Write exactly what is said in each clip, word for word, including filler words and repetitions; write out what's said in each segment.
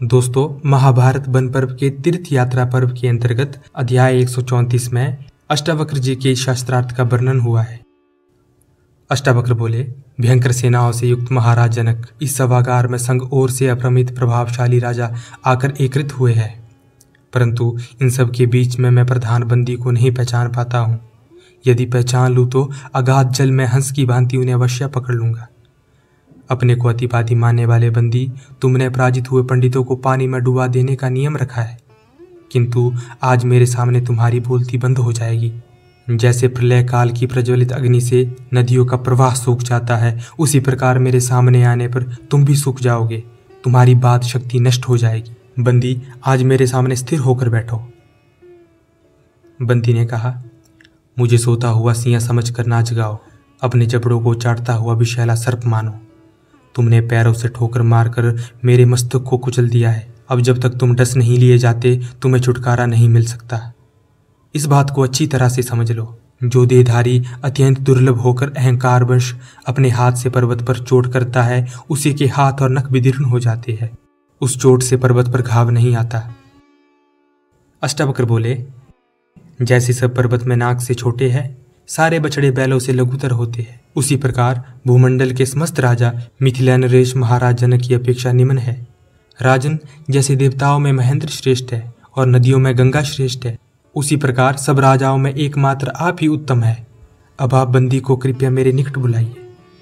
दोस्तों, महाभारत वन पर्व के तीर्थ यात्रा पर्व के अंतर्गत अध्याय एक सौ चौंतीस में अष्टावक्र जी के शास्त्रार्थ का वर्णन हुआ है। अष्टावक्र बोले, भयंकर सेनाओं से युक्त महाराज जनक, इस सभागार में संग ओर से अपरमित प्रभावशाली राजा आकर एकत्रित हुए हैं, परंतु इन सब के बीच में मैं प्रधान बंदी को नहीं पहचान पाता हूँ। यदि पहचान लूँ तो अगाध जल में हंस की भांति उन्हें अवश्य पकड़ लूंगा। अपने को अतिवादी मानने वाले बंदी, तुमने पराजित हुए पंडितों को पानी में डुबा देने का नियम रखा है, किंतु आज मेरे सामने तुम्हारी बोलती बंद हो जाएगी। जैसे प्रलय काल की प्रज्वलित अग्नि से नदियों का प्रवाह सूख जाता है, उसी प्रकार मेरे सामने आने पर तुम भी सूख जाओगे, तुम्हारी बात शक्ति नष्ट हो जाएगी। बंदी, आज मेरे सामने स्थिर होकर बैठो। बंदी ने कहा, मुझे सोता हुआ सिंह समझ कर ना जगाओ, अपने जबड़ों को चाटता हुआ विषैला सर्प मानो। तुमने पैरों से ठोकर मारकर मेरे मस्तक को कुचल दिया है। अब जब तक तुम डस नहीं लिए जाते, तुम्हें छुटकारा नहीं मिल सकता। इस बात को अच्छी तरह से समझ लो। जो देहधारी अत्यंत दुर्लभ होकर अहंकारवश अपने हाथ से पर्वत पर चोट करता है, उसी के हाथ और नख विदीर्ण हो जाते हैं। उस चोट से पर्वत पर घाव नहीं आता। अष्टावक्र बोले, जैसे सब पर्वत में नाक से छोटे हैं, सारे बछड़े बैलों से लघुतर होते हैं, उसी प्रकार भूमंडल के समस्त राजा मिथिला नरेश महाराज जनक की अपेक्षा निम्न है। राजन, जैसे देवताओं में महेंद्र श्रेष्ठ है और नदियों में गंगा श्रेष्ठ है, उसी प्रकार सब राजाओं में एकमात्र आप ही उत्तम है। अब आप बंदी को कृपया मेरे निकट बुलाइए।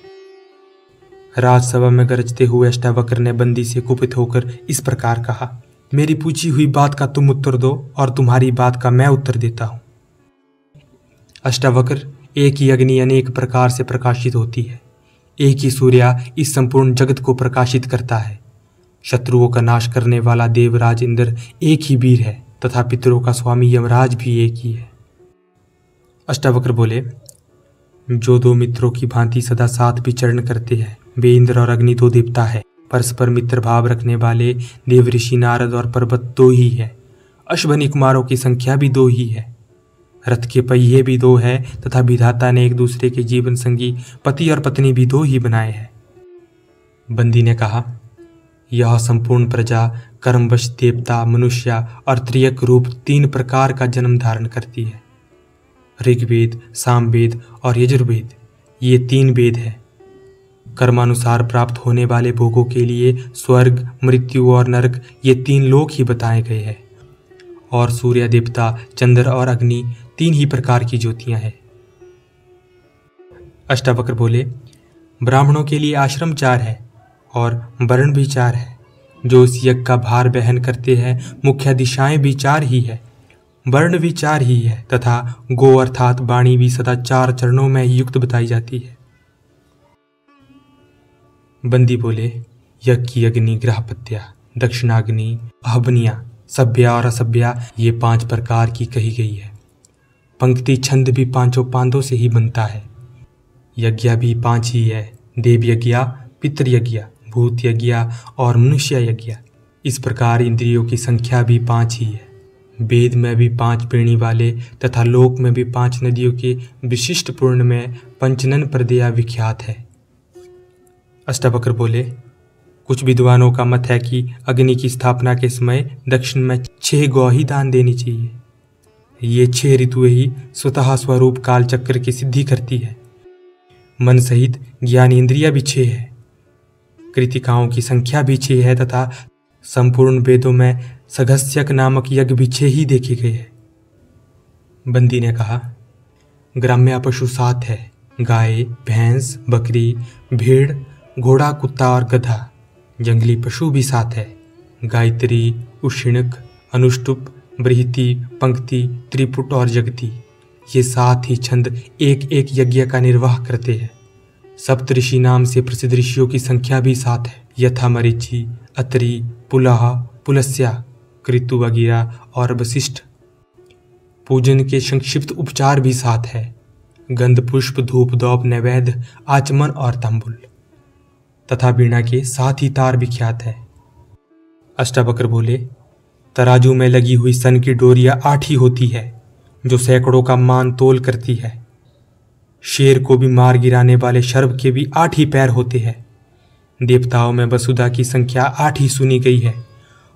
राजसभा में गरजते हुए अष्टावक्र ने बंदी से कुपित होकर इस प्रकार कहा, मेरी पूछी हुई बात का तुम उत्तर दो और तुम्हारी बात का मैं उत्तर देता हूं। अष्टावक्र, एक ही अग्नि अनेक प्रकार से प्रकाशित होती है। एक ही सूर्य इस संपूर्ण जगत को प्रकाशित करता है। शत्रुओं का नाश करने वाला देवराज इंद्र एक ही वीर है तथा पितरों का स्वामी यमराज भी एक ही है। अष्टावक्र बोले, जो दो मित्रों की भांति सदा साथ विचरण करते हैं, वे इंद्र और अग्नि दो देवता है। परस्पर मित्र भाव रखने वाले देव ऋषि नारद और पर्वत दो ही है। अश्वनी कुमारों की संख्या भी दो ही है। रथ के पहिए भी दो है तथा विधाता ने एक दूसरे के जीवन संगी पति और पत्नी भी दो ही बनाए हैं। बंदी ने कहा, यह संपूर्ण प्रजा कर्मवश देवता, मनुष्य और त्रियक रूप तीन प्रकार का जन्म धारण करती है। ऋग्वेद, सामवेद और यजुर्वेद, ये तीन वेद है। कर्मानुसार प्राप्त होने वाले भोगों के लिए स्वर्ग, मृत्यु और नरक, ये तीन लोक ही बताए गए हैं। और सूर्य देवता, चंद्र और अग्नि तीन ही प्रकार की ज्योतियां हैं। अष्टावक्र बोले, ब्राह्मणों के लिए आश्रम चार है और वर्ण भी चार है। जो इस यज्ञ का भार वहन करते हैं, मुख्य दिशाएं भी चार ही है, वर्ण भी चार ही है तथा गो अर्थात वाणी भी सदा चार चरणों में ही युक्त बताई जाती है। बंदी बोले, यज्ञ की अग्नि ग्रहपत्या, दक्षिणाग्नि, अहबनिया, सभ्या और असभ्या, ये पांच प्रकार की कही गई है। पंक्ति छंद भी पांचों पांदों से ही बनता है। यज्ञ भी पांच ही है, देव यज्ञ, पितृ यज्ञ, भूत यज्ञ और मनुष्य यज्ञ। इस प्रकार इंद्रियों की संख्या भी पांच ही है। वेद में भी पांच पीढ़ी वाले तथा लोक में भी पांच नदियों के विशिष्ट पूर्ण में पंचनन प्रदेया विख्यात है। अष्टावक्र बोले, कुछ विद्वानों का मत है कि अग्नि की स्थापना के समय दक्षिण में छह गौ ही दान देनी चाहिए। ये छह ऋतुएं ही स्वतः स्वरूप काल चक्र की सिद्धि करती है। मन सहित ज्ञान इंद्रिया भी छह है। कृतिकाओं की संख्या भी छह है तथा संपूर्ण वेदों में सघस्यक नामक यज्ञ भी छह ही देखे गए हैं। बंदी ने कहा, ग्राम्य पशु सात है, गाय, भैंस, बकरी, भेड़, घोड़ा, कुत्ता और गधा। जंगली पशु भी सात है, गायत्री, उशिणक, अनुष्टुप, बृहति, पंक्ति, त्रिपुट और जगति। ये सात ही छंद एक एक यज्ञ का निर्वाह करते हैं। सप्तऋषि नाम से प्रसिद्ध ऋषियों की संख्या भी सात है, यथा मरीचि, अत्रि, पुलह, पुलस्या, कृतु वगैरह और वशिष्ठ। पूजन के संक्षिप्त उपचार भी सात है, गंध, पुष्प, धूप, दौप, नैवेद्य, आचमन और तांबुल तथा वीणा के सात ही तार विख्यात है। अष्टावक्र बोले, तराजू में लगी हुई सन की डोरियां आठ ही होती है, जो सैकड़ों का मान तोल करती है। शेर को भी मार गिराने वाले शर्व के भी आठ ही पैर होते हैं। देवताओं में वसुधा की संख्या आठ ही सुनी गई है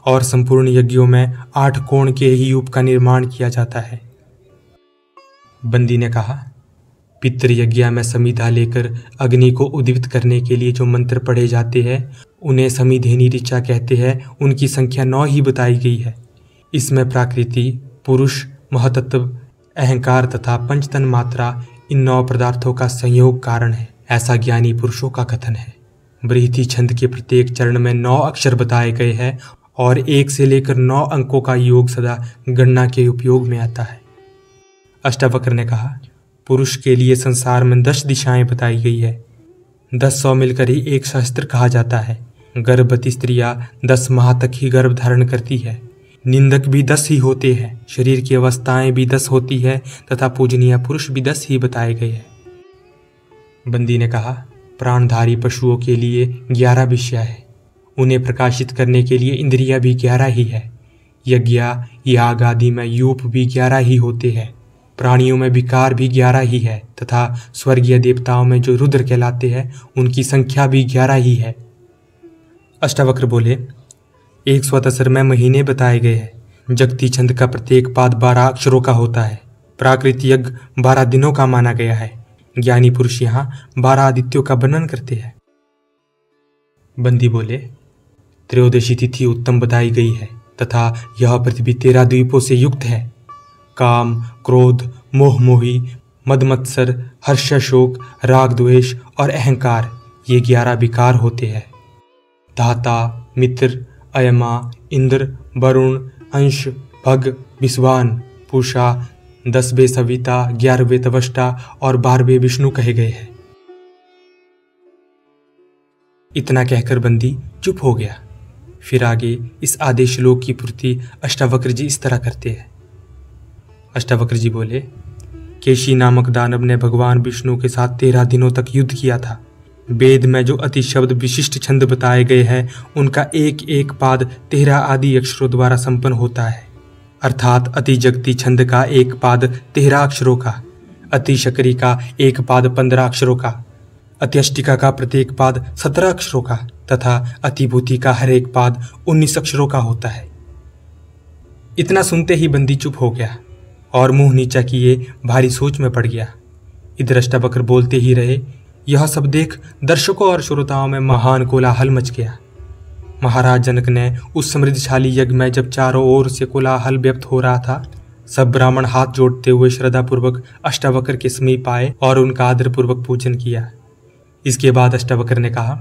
और संपूर्ण यज्ञों में आठ कोण के ही यूप का निर्माण किया जाता है। बंदी ने कहा, पितृ यज्ञ में समिधा लेकर अग्नि को उद्दीपित करने के लिए जो मंत्र पढ़े जाते हैं उन्हें समिधेनी ऋचा कहते हैं। उनकी संख्या नौ ही बताई गई है। इसमें प्रकृति, पुरुष, महतत्व, अहंकार तथा पंचतन मात्रा इन नौ पदार्थों का संयोग कारण है, ऐसा ज्ञानी पुरुषों का कथन है। बृहति छंद के प्रत्येक चरण में नौ अक्षर बताए गए हैं और एक से लेकर नौ अंकों का योग सदा गणना के उपयोग में आता है। अष्टावक्र ने कहा, पुरुष के लिए संसार में दस दिशाएं बताई गई है। दस सौ मिलकर ही एक सहस्त्र कहा जाता है। गर्भवती स्त्रियां दस माह तक ही गर्भ धारण करती है। निंदक भी दस ही होते हैं। शरीर की अवस्थाएं भी दस होती है तथा पूजनीय पुरुष भी दस ही बताए गए हैं। बंदी ने कहा, प्राणधारी पशुओं के लिए ग्यारह विषय है। उन्हें प्रकाशित करने के लिए इंद्रिया भी ग्यारह ही है। यज्ञ, याग आदि में यूप भी ग्यारह ही होते हैं। प्राणियों में विकार भी ग्यारह ही है तथा स्वर्गीय देवताओं में जो रुद्र कहलाते हैं उनकी संख्या भी ग्यारह ही है। अष्टावक्र बोले, एक सौ दसर में महीने बताए गए हैं। जगती छंद का प्रत्येक पाद बारह अक्षरों का होता है। प्राकृत यज्ञ बारह दिनों का माना गया है। ज्ञानी पुरुष यहाँ बारह आदित्यों का वर्णन करते हैं। बंदी बोले, त्रयोदशी तिथि उत्तम बताई गई है तथा यह पृथ्वी तेरह द्वीपों से युक्त है। काम, क्रोध, मोह मोही, मदमत्सर, हर्ष शोक, राग द्वेष और अहंकार ये ग्यारह विकार होते हैं। धाता, मित्र, अयमा, इंद्र, वरुण, अंश, भग, विश्वान, पूषा, दसवें सविता, ग्यारहवें तवष्टा और बारहवें विष्णु कहे गए हैं। इतना कहकर बंदी चुप हो गया। फिर आगे इस आदेश श्लोक की पूर्ति अष्टावक्र जी इस तरह करते हैं। अष्टावक्र जी बोले, केशी नामक दानव ने भगवान विष्णु के साथ तेरह दिनों तक युद्ध किया था। वेद में जो अति शब्द विशिष्ट छंद बताए गए हैं उनका एक एक पाद तेरह आदि अक्षरों द्वारा संपन्न होता है। अर्थात अति जगती छंद का एक पाद तेरह अक्षरों का, अति शकरी का एक पाद पंद्रह अक्षरों का, अत्यष्टिका का प्रत्येक पाद सत्रह अक्षरों का तथा अतिभूति का हर एक पाद उन्नीस अक्षरों का होता है। इतना सुनते ही बंदी चुप हो गया और मुंह नीचा किए भारी सोच में पड़ गया। इधर अष्टावक्र बोलते ही रहे। यह सब देख दर्शकों और श्रोताओं में महान कोलाहल मच गया। महाराज जनक ने उस समृद्धशाली यज्ञ में जब चारों ओर से कोलाहल व्यक्त हो रहा था, सब ब्राह्मण हाथ जोड़ते हुए श्रद्धापूर्वक अष्टावक्र के समीप आए और उनका आदरपूर्वक पूजन किया। इसके बाद अष्टावक्र ने कहा,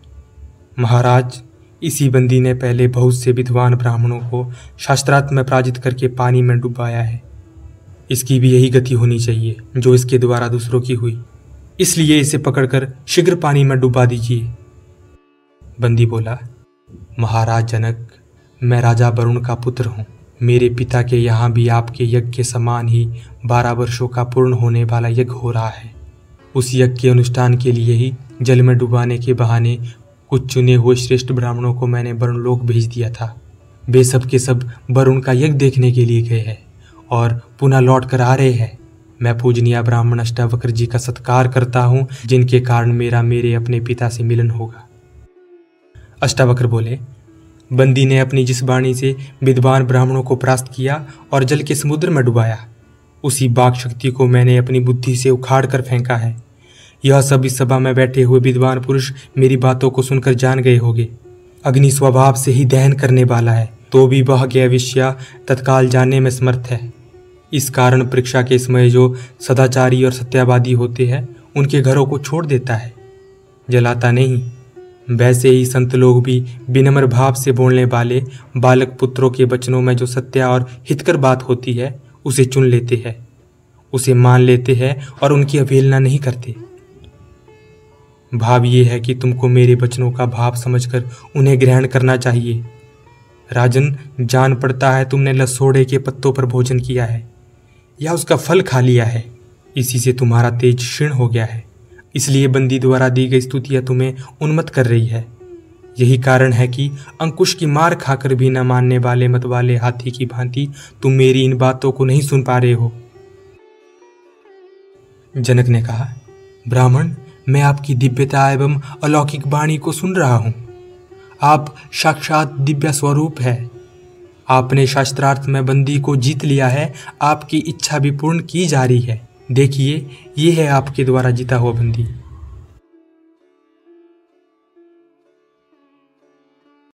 महाराज, इसी बंदी ने पहले बहुत से विद्वान ब्राह्मणों को शास्त्रार्थ में पराजित करके पानी में डुबाया है। इसकी भी यही गति होनी चाहिए जो इसके द्वारा दूसरों की हुई। इसलिए इसे पकड़कर शीघ्र पानी में डुबा दीजिए। बंदी बोला, महाराज जनक, मैं राजा वरुण का पुत्र हूँ। मेरे पिता के यहाँ भी आपके यज्ञ के समान ही बारह वर्षों का पूर्ण होने वाला यज्ञ हो रहा है। उस यज्ञ के अनुष्ठान के लिए ही जल में डुबाने के बहाने कुछ चुने हुए श्रेष्ठ ब्राह्मणों को मैंने वरुण लोक भेज दिया था। वे सब के सब वरुण का यज्ञ देखने के लिए गए हैं और पुनः लौट कर आ रहे हैं। मैं पूजनीय ब्राह्मण अष्टावक्र जी का सत्कार करता हूँ, जिनके कारण मेरा मेरे अपने पिता से मिलन होगा। अष्टावक्र बोले, बंदी ने अपनी जिस वाणी से विद्वान ब्राह्मणों को परास्त किया और जल के समुद्र में डुबाया, उसी वाक शक्ति को मैंने अपनी बुद्धि से उखाड़ कर फेंका है। यह सब इस सभा में बैठे हुए विद्वान पुरुष मेरी बातों को सुनकर जान गए होंगे। अग्नि स्वभाव से ही दहन करने वाला है, तो भी वह ज्ञ विषय तत्काल जानने में समर्थ है। इस कारण परीक्षा के समय जो सदाचारी और सत्यवादी होते हैं उनके घरों को छोड़ देता है, जलाता नहीं। वैसे ही संत लोग भी विनम्र भाव से बोलने वाले बालक पुत्रों के वचनों में जो सत्य और हितकर बात होती है उसे चुन लेते हैं, उसे मान लेते हैं और उनकी अवहेलना नहीं करते। भाव ये है कि तुमको मेरे वचनों का भाव समझकर उन्हें ग्रहण करना चाहिए। राजन, जान पड़ता है तुमने लसोड़े के पत्तों पर भोजन किया है या उसका फल खा लिया है। इसी से तुम्हारा तेज क्षीण हो गया है। इसलिए बंदी द्वारा दी गई स्तुतियां तुम्हें उन्मत्त कर रही है। यही कारण है कि अंकुश की मार खाकर भी न मानने वाले मत वाले हाथी की भांति तुम मेरी इन बातों को नहीं सुन पा रहे हो। जनक ने कहा, ब्राह्मण, मैं आपकी दिव्यता एवं अलौकिक वाणी को सुन रहा हूं। आप साक्षात दिव्य स्वरूप है। आपने शास्त्रार्थ में बंदी को जीत लिया है, आपकी इच्छा भी पूर्ण की जा रही है। देखिए, ये है आपके द्वारा जीता हुआ बंदी।